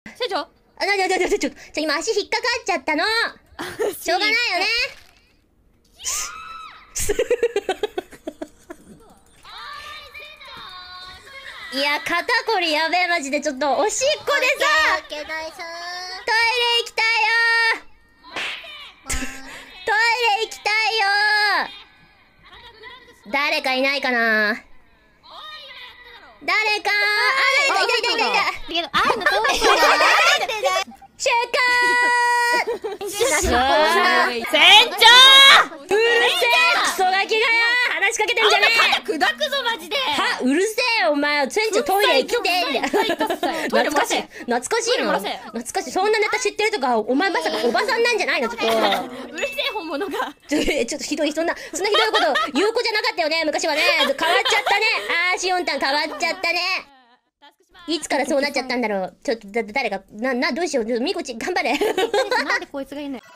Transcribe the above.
船長今足引っかかっちゃったの。しょうがないよね。いや、肩こりやべえ、マジで。ちょっと、おしっこでさ、トイレ行きたいよー。トイレ行きたいよー。誰かいないかな。誰かいた。出荷船長うるせえクソガキがよ話しかけてんじゃねえ。 肩砕くぞマジで。 はうるせえお前船長トイレ行きてえんだよ。懐かしいの懐かしい。そんなネタ知ってるとかお前まさかおばさんなんじゃないの。ちょっとうるせえ本物がちょっとひどい。そんなひどいこと言う子じゃなかったよね昔はね。変わっちゃったね。シオンタン変わっちゃったね。いつからそうなっちゃったんだろう。ちょっと誰かどうしよう。ミコチ頑張れ。 なんでこいつがいんのよ。